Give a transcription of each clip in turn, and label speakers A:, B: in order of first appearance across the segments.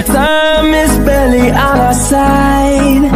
A: Time is barely on our side.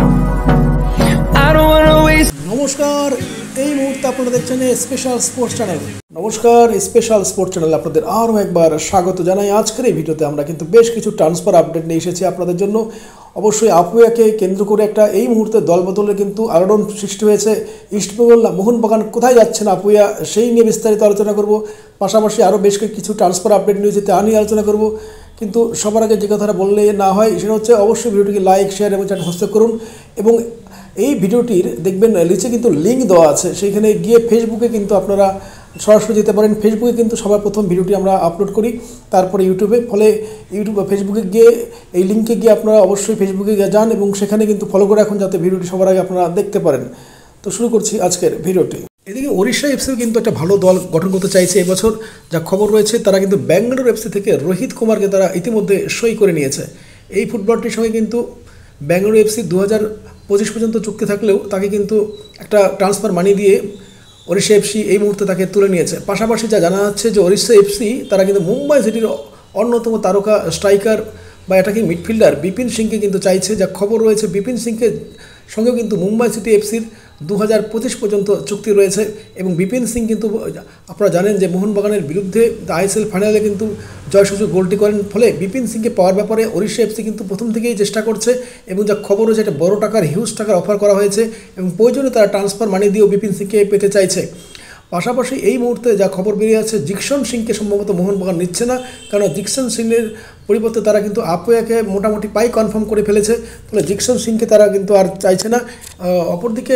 A: I don't wanna waste.
B: নমস্কার, এই মুহূর্তে আপনারা দেখছেন স্পেশাল স্পোর্টস চ্যানেল। নমস্কার, স্পেশাল স্পোর্টস চ্যানেলে আপনাদের আরও একবার স্বাগত জানাই। আজকের এই ভিডিওতে আমরা কিন্তু বেশ কিছু ট্রান্সফার আপডেট নিয়ে এসেছি আপনাদের জন্য। অবশ্যই আপুয়াকে কেন্দ্র করে একটা এই মুহূর্তে দলবদলের কিন্তু আলোড়ন সৃষ্টি হয়েছে। ইস্টবেঙ্গল মোহনবাগান কোথায় যাচ্ছেন আপুয়া, সেই নিয়ে বিস্তারিত আলোচনা করব। পাশাপাশি আরও বেশ কিছু ট্রান্সফার আপডেট নিয়েছে তা নিয়ে আলোচনা করব। কিন্তু সবার আগে যে কথাটা বললে না হয় সেটা হচ্ছে অবশ্যই ভিডিওটিকে লাইক, শেয়ার এবং চ্যানেল সাবস্ক্রাইব করুন। এবং এই ভিডিওটির দেখবেন নিচে কিন্তু লিঙ্ক দেওয়া আছে, সেইখানে গিয়ে ফেসবুকে কিন্তু আপনারা সরাসরি যেতে পারেন। ফেসবুকে কিন্তু সবার প্রথম ভিডিওটি আমরা আপলোড করি, তারপরে ইউটিউবে। ফলে ইউটিউব বা ফেসবুকে গিয়ে এই লিঙ্কে গিয়ে আপনারা অবশ্যই ফেসবুকে যান এবং সেখানে কিন্তু ফলো করে রাখুন যাতে ভিডিওটি সবার আগে আপনারা দেখতে পারেন। তো শুরু করছি আজকের ভিডিওটি। এদিকে ওড়িশা এফসিও কিন্তু একটা ভালো দল গঠন করতে চাইছে এবছর। যা খবর রয়েছে তারা কিন্তু ব্যাঙ্গালোর এফসি থেকে রোহিত কুমারকে তারা ইতিমধ্যে সই করে নিয়েছে। এই ফুটবলটির সঙ্গে কিন্তু ব্যাঙ্গালোর এফসি 2025 পর্যন্ত চুক্তি থাকলেও তাকে কিন্তু একটা ট্রান্সফার মানি দিয়ে ওড়িশা এফসি এই মুহূর্তে তাকে তুলে নিয়েছে। পাশাপাশি যা জানা যাচ্ছে যে ওড়িশা এফসি তারা কিন্তু মুম্বাই সিটির অন্যতম তারকা স্ট্রাইকার বা অ্যাটাকিং মিডফিল্ডার বিপিন সিংকে কিন্তু চাইছে। যা খবর রয়েছে বিপিন সিংকে সঙ্গেও কিন্তু মুম্বাই সিটি এফসির 2025 পর্যন্ত চুক্তি রয়েছে। এবং বিপিন সিং কিন্তু আপনারা জানেন যে মোহনবাগানের বিরুদ্ধে আইএসএল ফাইনালে কিন্তু জয়সূচক গোলটি করেন। ফলে বিপিন সিংকে পাওয়ার ব্যাপারে ওড়িশা এফসি কিন্তু প্রথম থেকেই চেষ্টা করছে এবং যা খবর রয়েছে একটা বড় টাকার হিউজ টাকার অফার করা হয়েছে এবং প্রয়োজনে তারা ট্রান্সফার মানি দিয়েও বিপিন সিংকে পেতে চাইছে। পাশাপাশি এই মুহূর্তে যা খবর বেরিয়ে আছে জিকসন সিংকে সম্ভবত মোহনবাগান নিচ্ছে না, কারণ জিকসন সিংয়ের পরিবর্তে তারা কিন্তু আপুয়াকে মোটামুটি পাই কনফার্ম করে ফেলেছে। ফলে জিকসন সিংকে তারা কিন্তু আর চাইছে না। অপরদিকে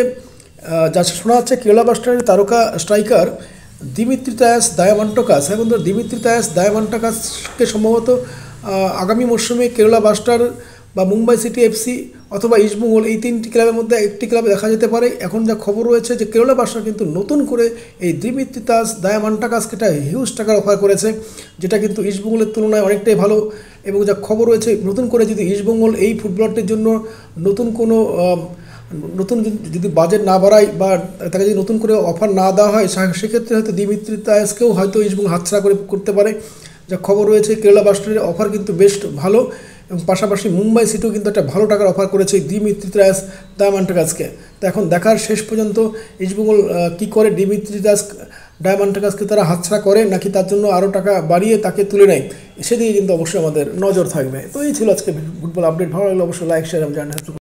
B: যা শোনা যাচ্ছে কেরালা ব্লাস্টারের তারকা স্ট্রাইকার দিমিত্রিতায়াস দায়ামান্টাকাস, হ্যাঁ বন্ধুরা, দিমিত্রিতায়াস দায়ামান্টাকাসকে সম্ভবত আগামী মরশুমে কেরালা ব্লাস্টার বা মুম্বাই সিটি এফসি অথবা ইস্টবেঙ্গল এই তিনটি ক্লাবের মধ্যে একটি ক্লাবে দেখা যেতে পারে। এখন যা খবর রয়েছে যে কেরালা ব্লাস্টার কিন্তু নতুন করে এই দিমিত্রিতায়াস দায়ামান্টাকাসকে একটা হিউজ টাকার অফার করেছে, যেটা কিন্তু ইস্টবেঙ্গলের তুলনায় অনেকটাই ভালো। এবং যা খবর রয়েছে নতুন করে যদি ইস্টবেঙ্গল এই ফুটবলারটির জন্য নতুন যদি বাজেট না বাড়ায় বা তাকে যদি নতুন করে অফার না দেওয়া হয় সেক্ষেত্রে হয়তো দিমিত্রিতায়াসকেও হয়তো ইস্টবেঙ্গল হাতছাড়া করতে পারে। যা খবর রয়েছে কেরালা ব্লাস্টারের অফার কিন্তু বেশ ভালো এবং পাশাপাশি মুম্বাই সিটিও কিন্তু একটা ভালো টাকার অফার করেছে দিমিত্রিতায়াস দায়ামান্টাকাসকে। তো এখন দেখার শেষ পর্যন্ত ইস্টবেঙ্গল কী করে, দিমিত্রিতায়াস দায়ামান্টাকাসকে তারা হাতছাড়া করে নাকি তার জন্য আরও টাকা বাড়িয়ে তাকে তুলে নেয়, সেদিকে কিন্তু অবশ্যই আমাদের নজর থাকবে। তো এই ছিল আজকে ফুটবল আপডেট। ভালো লাগলে অবশ্যই লাইক, শেয়ার এবং চ্যানেল